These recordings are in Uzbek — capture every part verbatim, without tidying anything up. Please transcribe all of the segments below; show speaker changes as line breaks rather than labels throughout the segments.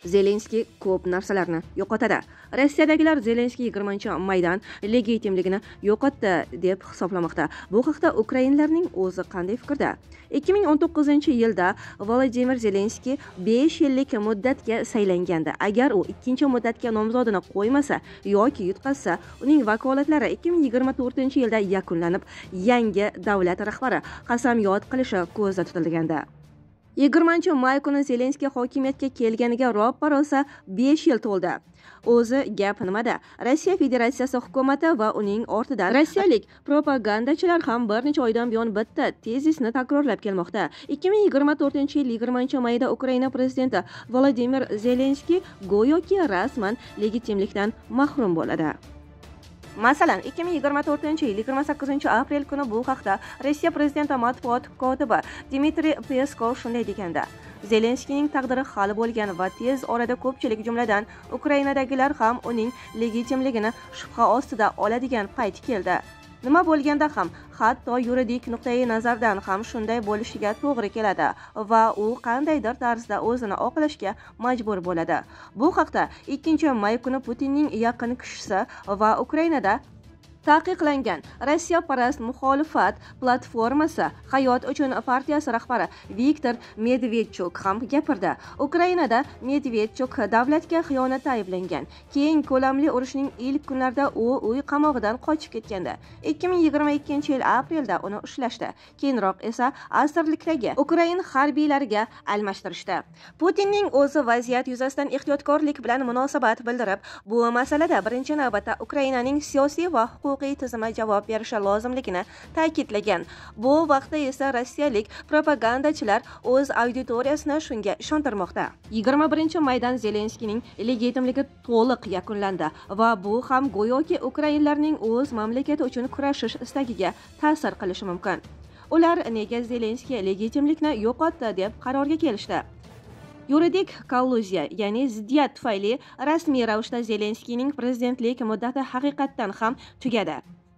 Zelenskiy ko'p narsalarni yo'qotadi. Rossiyadagilar Zelenskiy yigirmanchi maydan legitimligini yo'qotdi deb hisoblamoqda. Bu haqda ukrainlarning o'zi qanday fikrda? ikki ming o'n to'qqizinchi yilda Volodimir Zelenskiy besh yillik muddatga saylangandi. Agar u ikkinchi muddatga nomzodini qo'ymasa yoki yutqazsa, uning vakolatlari ikki ming yigirma to'rtinchi yilda yakunlanib, yangi davlat rahbari qasamyod qilishi ko'zda tutilganda. yigirmanchi may kuni Zelenskiy hokimiyatga kelganiga roppa rosa besh yil to'ldi. O'zi gap nimada? Rossiya Federatsiyasi hukumati va uning ortidan rossiyalik propagandachilar ham bir necha oydan buyon bitta tezisni takrorlab kelmoqda. ikki ming yigirma to'rtinchi yil yigirmanchi mayda Ukraina prezidenti Volodimir Zelenskiy go'yoki rasman legitimlikdan mahrum bo'ladi. Masalan, ikki ming yigirma to'rtinchi yil yigirma sakkizinchi aprel kuni bu haqda Rossiya prezidenti matbuot kotibi Dmitriy Peskov shunday deganda: Zelenskiyning taqdiri hal bo'lgan va tez orada ko'pchilik, jumladan Ukrainadagilar ham uning legitimligini shubha ostida oladigan payt keldi. Nima bo'lganda ham, hatto yuridik nuqtai nazardan ham shunday bo'lishiga to'g'ri keladi va u qandaydir tarzda o'zini oqlashga majbur bo'ladi. Bu haqda ikkinchi may kuni Putinning yaqin kishisi va Ukrainada taqiqlangan Rossiya parast muxolifat platformasi Hayot uchun partiyasi rahbari Viktor Medvedchuk ham gapirdi. Ukrainada Medvedchuk davlatga xiyonatda ayblangan. Keng ko'lamli urushning ilk kunlarida u uy qamog'idan qochib ketgandi. ikki ming yigirma ikkinchi yil aprelda uni ushlashdi. Keyinroq esa asirlikdagi Ukrain harbiylariga almashtirishdi. Putinning o'zi vaziyat yuzasidan ehtiyotkorlik bilan munosabat bildirib, bu masalada birinchi navbatda Ukrainaning siyosiy va huquqiy tizimi javob berishi lozimligini ta'kidlagan. Bu vaqtda esa rossiyalik propagandachilar o'z auditoriyasini shunga ishontirmoqda. yigirma birinchi maydan Zelenskiyning legitimligi to'liq yakunlandi va bu ham go'yoki ukrainlarning o'z mamlakati uchun kurashish istagiga ta'sir qilishi mumkin. Ular nega Zelenskiy legitimlikni yo'qotdi deb qarorga kelishdi? Yuridik kolluziya, ya'ni ziddiyat tufayli rasmiy ravishda Zelenskiyning prezidentlik muddati haqiqatdan ham tugadi.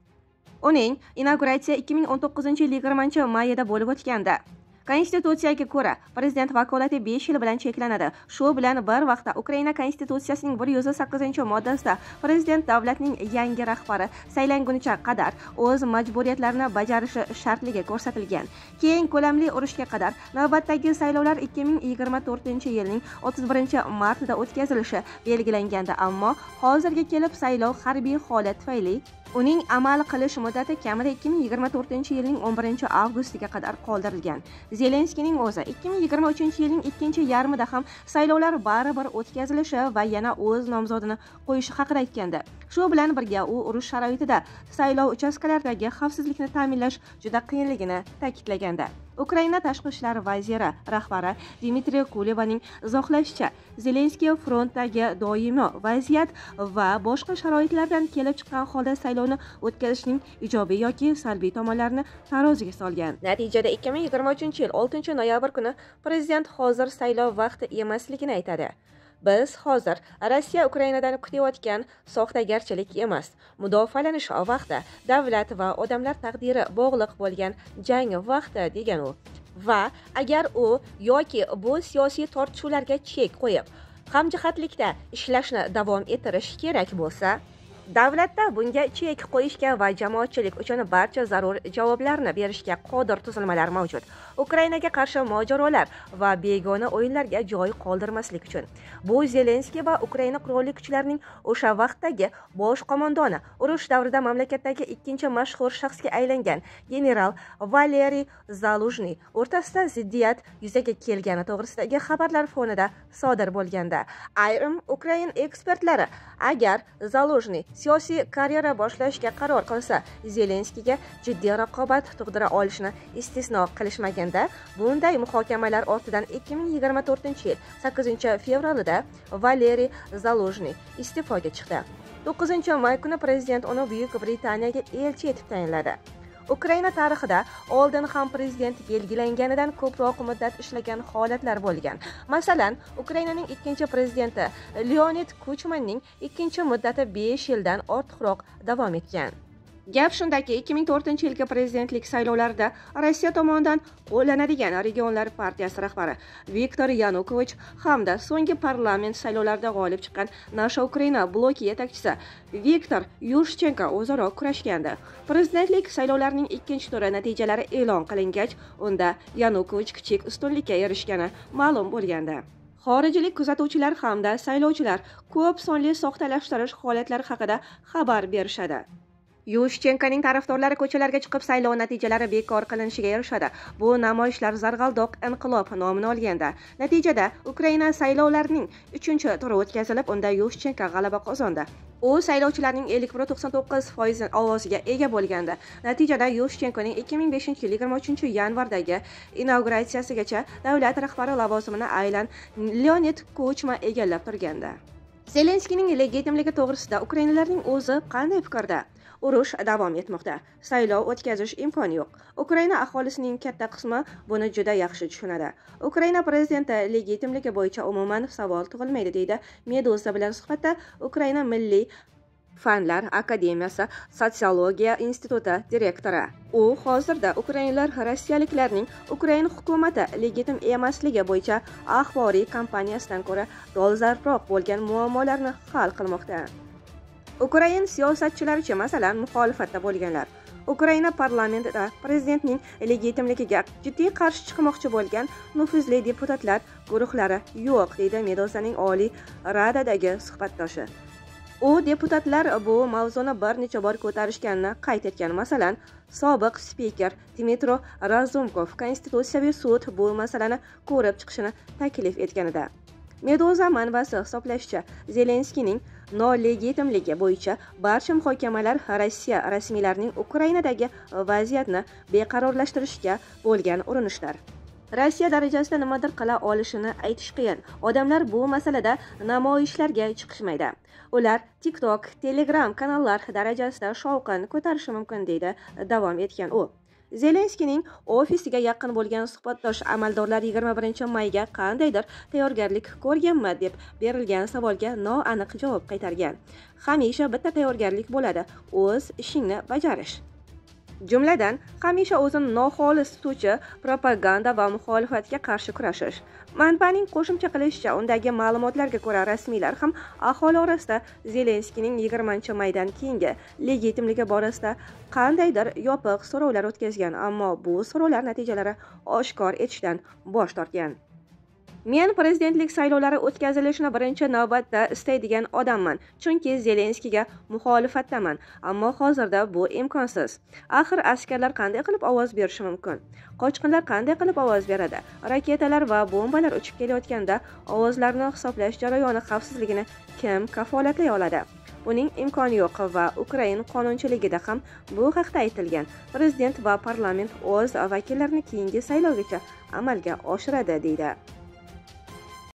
Uning inauguratsiya ikki ming o'n to'qqizinchi yil yigirmanchi mayida bo'lib o'tgandi. Konstitutsiyaga ko'ra, prezident vakolati besh yil bilan cheklanadi. Shu bilan bir vaqtda Ukraina konstitutsiyasining bir yuz sakkizinchi moddasida prezident davlatning yangi rahbari saylangunicha qadar o'z majburiyatlarini bajarishi shartligi ko'rsatilgan. Keng ko'lamli urushga qadar navbatdagi saylovlar ikki ming yigirma to'rtinchi yilning o'ttiz birinchi martida o'tkazilishi belgilangandi, ammo hozirga kelib saylov harbiy holat tufayli uning amal qilish muddati kamida ikki ming yigirma to'rtinchi yilning o'n birinchi avgustiga qadar qoldirilgan. Zelenskiyning o'zi ikki ming yigirma uchinchi yilning ikkinchi yarmida ham saylovlar baribir o'tkazilishi va yana o'z nomzodini qo'yishi haqida aytgandi. Shu bilan birga u urush sharoitida saylov uchastkalaridagi xavfsizlikni ta'minlash juda qiyinligini ta'kidlagandi. Ukraina tashqi ishlar vaziri rahbari Dmitriy Kulebaning izohlashicha, Zelenskiy frontdagi doimiy vaziyat va boshqa sharoitlardan kelib chiqqan holda saylovni o'tkazishning ijobiy yoki salbiy tomonlarini taroziga solgan. Natijada ikki ming yigirma uchinchi yil oltinchi noyabr kuni prezident hozir saylov vaqti emasligini aytadi. Biz hozir Rossiya Ukrainadan kutayotgan soxtagarchilik emas, mudofaalash vaqti, davlat va odamlar taqdiri bog'liq bo'lgan jang vaqti degan u. Va agar u yoki bu siyosiy tortishuvlarga chek qo'yib, hamjihatlikda ishlashni davom ettirish kerak bo'lsa, davlatda bunga chek qo'yishga va jamoatchilik uchun barcha zarur javoblarni berishga qodir tuzilmalar mavjud. Ukrainaga qarshi mojarolar va begona o'yinlarga joy qoldirmaslik uchun. Bu Zelenskiy va Ukraina qurolli kuchlarining o'sha vaqtdagi bosh qo'mondoni, urush davrida mamlakatdagi ikkinchi mashhur shaxsga aylangan general Valeriy Zaluzhniy o'rtasida ziddiyat yuzaga kelgani to'g'risidagi xabarlar fonida sodir bo'lganda, ayrim Ukraina ekspertlari agar Zaluzhniy siyosiy karyera boshlashga qaror qilsa, Zelenskiyga jiddiy raqobat tug'dira olishini istisno qilishmaganda, bunday muhokamalar ortidan ikki ming yigirma to'rtinchi yil sakkizinchi fevralida Valeriy Zaluzhniy iste'foga chiqdi. to'qqizinchi may kuni prezident uni Buyuk Britaniyaga elchi etib tayinladi. Ukraina tarixida oldin ham prezident belgilanganidan ko'proq muddat ishlagan holatlar bo'lgan. Masalan, Ukrainaning ikkinchi prezidenti Leonid Kuchmanning ikkinchi muddati besh yildan ortiqroq davom etgan. Gap shundaki, ikki ming to'rtinchi yilgi prezidentlik saylovlarida Rossiya tomonidan qo'llanadigan Regionlar partiyasi rahbari Viktor Yanukovich hamda so'nggi parlament saylovlarida g'olib chiqqan Nasha Ukraina bloki yetakchisi Viktor Yushchenko o'zaro kurashgandi. Prezidentlik saylovlarining ikkinchi turi natijalari e'lon qilingach, unda Yanukovich kichik ustunlikka erishgani ma'lum bo'lgandi. Xorijlik kuzatuvchilar hamda saylovchilar ko'p sonli soxtalashtirish holatlari haqida xabar berishadi. Yushchenkoning tarafdorlari ko'chalarga chiqib saylov natijalari bekor qilinishiga erishadi. Bu namoyishlar Zarg'aldoq inqilob nomini olganda. Natijada Ukraina saylovlarining uchinchi turi o'tkazilib, unda Yushchenko g'alaba qozondi. U saylovchilarning ellik bir nuqta to'qson to'qqiz foiz ovoziga ega bo'lgandi. Natijada Yushchenkoning ikki ming beshinchi yil yigirma uchinchi yanvardagi inauguratsiyasigacha davlat rahbari lavozimini aylan Leonid Kuchma egallab turgandi. Zelenskiyning legitimligi to'g'risida ukrainalarning o'zi qanday fikrda? Urush davom etmoqda. Saylov o'tkazish imkoni yo'q. Ukraina aholisining katta qismi buni juda yaxshi tushunadi. Ukraina prezidenti legitimligi bo'yicha umuman savol tug'ilmaydi, deydi Meduza bilan suhbatda Ukraina Milliy Fanlar akademiyasi sotsiologiya instituti direktori. U hozirda ukrainalar rossiyaliklarning Ukraina hukumati legitim emasligi bo'yicha axboriy kampaniyasidan ko'ra dolzarbroq bo'lgan muammolarni hal qilmoqda. Ukrain siyosatchilaricha, masalan, muxolifatda bo'lganlar Ukraina parlamentida prezidentning legitimligiga jiddiy qarshi chiqmoqchi bo'lgan nufuzli deputatlar guruhlari yo'q, deydi Meduzaning Oliy Radadagi suhbatdoshi. U deputatlar bu mavzuni bir necha bor ko'tarishganini qayd etgan. Masalan, sobiq spiker Dmitro Razumkov Konstitutsiyaviy sud bu masalani ko'rib chiqishini taklif etganida. Meduza manbasi hisoblashicha, Zelenskiyning nolegitimligi bo'yicha barcha muhokamalar Rossiya rasmiylarining Ukrainadagi vaziyatni beqarorlashtirishga bo'lgan urinishlar. Rossiya darajasida nimadir qila olishini aytish qiyin. Odamlar bu masalada namoyishlarga chiqishmaydi. Ular TikTok, Telegram kanallar darajasida shovqin ko'tarishi mumkin, deydi davom etgan u. Zelenskiyning ofisiga yaqin bo'lgan suhbatdosh amaldorlar yigirma birinchi mayga qandaydir tayyorgarlik ko'rganmi deb berilgan savolga noaniq javob qaytargan. Hamisha bitta tayyorgarlik bo'ladi, o'z ishingni bajarish. Jumladan, hamisha o'zini noxolis tutuvchi propaganda va muxolifatga qarshi kurashish. Manbaning qo'shimcha qilishicha, undagi ma'lumotlarga ko'ra rasmiylar ham aholi orasida Zelenskiyning yigirmanchi maydan keyingi legitimligi borasida qandaydir yopiq so'rovlar o'tkazgan, ammo bu so'rovlar natijalari oshkor etishdan bosh tortgan. Men prezidentlik saylovlari o'tkazilishini birinchi navbatda istaydigan odamman, chunki Zelenskiyga muxolifatdaman, ammo hozirda bu imkonsiz. Axir askarlar qanday qilib ovoz berishi mumkin? Qochqinlar qanday qilib ovoz beradi? Raketalar va bombalar uchib kelayotganda ovozlarni hisoblash jarayoni xavfsizligini kim kafolatlay oladi? Uning imkoni yo'q va Ukraina qonunchiligida ham bu haqda aytilgan. Prezident va parlament o'z vakillarini keyingi saylovgacha amalga oshiradi, deydi.